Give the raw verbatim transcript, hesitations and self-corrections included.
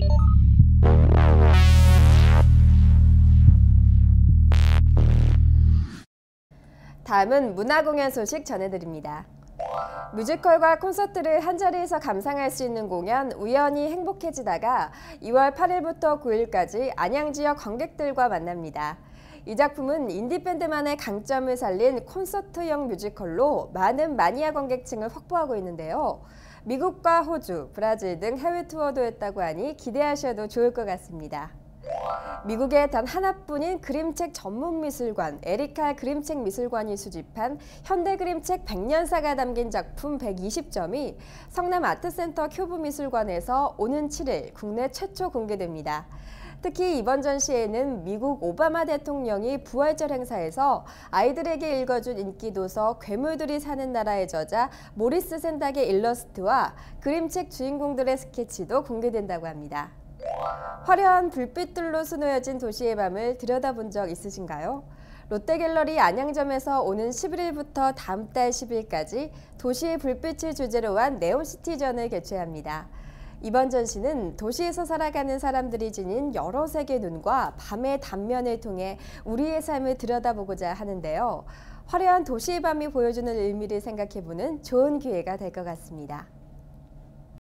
다음은 문화공연 소식 전해드립니다. 뮤지컬과 콘서트를 한자리에서 감상할 수 있는 공연 우연히 행복해지다가 이월 팔일부터 구일까지 안양 지역 관객들과 만납니다. 이 작품은 인디밴드만의 강점을 살린 콘서트형 뮤지컬로 많은 마니아 관객층을 확보하고 있는데요. 미국과 호주, 브라질 등 해외 투어도 했다고 하니 기대하셔도 좋을 것 같습니다. 미국의 단 하나뿐인 그림책 전문 미술관 에리칼 그림책 미술관이 수집한 현대 그림책 백 년사가 담긴 작품 백이십 점이 성남 아트센터 큐브미술관에서 오는 칠일 국내 최초 공개됩니다. 특히 이번 전시회는 미국 오바마 대통령이 부활절 행사에서 아이들에게 읽어준 인기 도서 괴물들이 사는 나라의 저자 모리스 샌닥의 일러스트와 그림책 주인공들의 스케치도 공개된다고 합니다. 화려한 불빛들로 수놓여진 도시의 밤을 들여다본 적 있으신가요? 롯데갤러리 안양점에서 오는 십일일부터 다음 달 십일까지 도시의 불빛을 주제로 한 네온시티전을 개최합니다. 이번 전시는 도시에서 살아가는 사람들이 지닌 여러 색의 눈과 밤의 단면을 통해 우리의 삶을 들여다보고자 하는데요. 화려한 도시의 밤이 보여주는 의미를 생각해보는 좋은 기회가 될 것 같습니다.